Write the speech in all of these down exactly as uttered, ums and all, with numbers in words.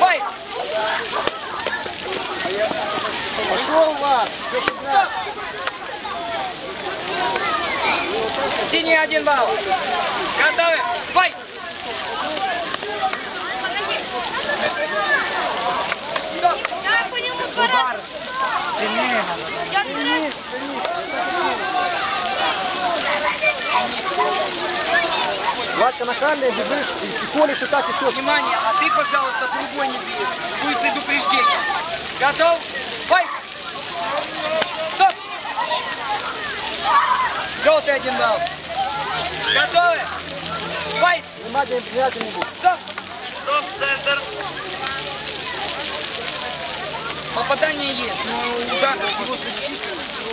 Файт! Пошел, Влад! Все шагай! Синий один балл. Готовы? Файт! Я по нему два раза. Сильнее надо. Я все равно. Владька, нахальная, бежишь, и, и колешь, и так, и все. Внимание, а ты, пожалуйста, другой не бей. Будет предупреждение. Готов? Файт! Стоп! Желтый один балл. Готовы? Файт! Внимание, внимательно будь. Стоп! Стоп, центр. Попадание есть, но удар его защиты.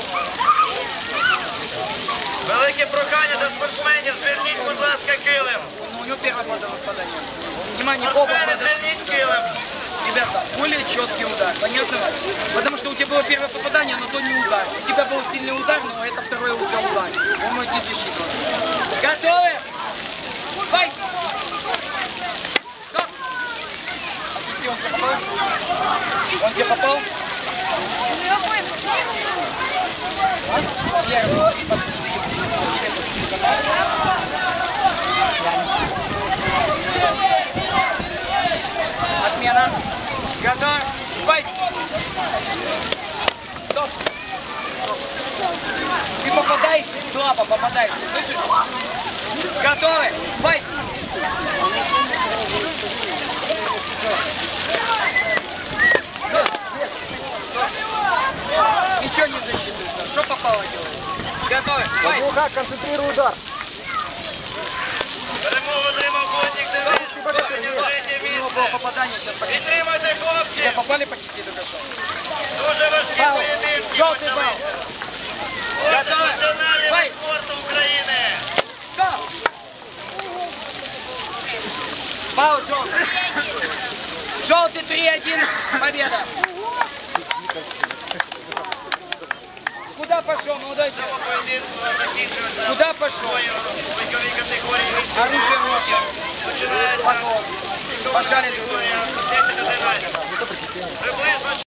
Велике прохання до спортсменів. Зверніть, будь ласка, килим. Ну, у него первое попадание. Внимание, оба Спортсмени, произошли. зверніть килим. Ребята, более четкий удар, понятно? Потому что у тебя было первое попадание, но то не удар. У тебя был сильный удар, но это второй уже удар. Он может не засчитывать. Готовы? Файт! Стоп! Отпусти, он тебе попал? Он тебе попал? Первый. Отмена. Готов. Файт. Стоп. Ты попадаешь, слабо попадаешь, ты слышишь? Готовы. Файт. Ничего не засчитывается. Что попало делать? Готовы. Файт. Ну как, концентрируй удар. Перемогу отримав Боднік Денис. Сьогодні третє У него было місце. попадание сейчас. по кисти. Підтримуйте, Тебя хлопці. попали по кисти только что? Дуже важкі Фаул. поєдинки Жовтий почалися. фаул. Спорт Готові. національний Файт. вид спорту України. Стоп! Фаул желтый. Желтый три один. Победа. Куда пошел? Ну дай В цьому поєдинку у нас закінчилося Куда пошел? двоє у віковій категорії Оружие вісім в руки. починається вікова Пошарили. категорія десять одинадцять. Приблизно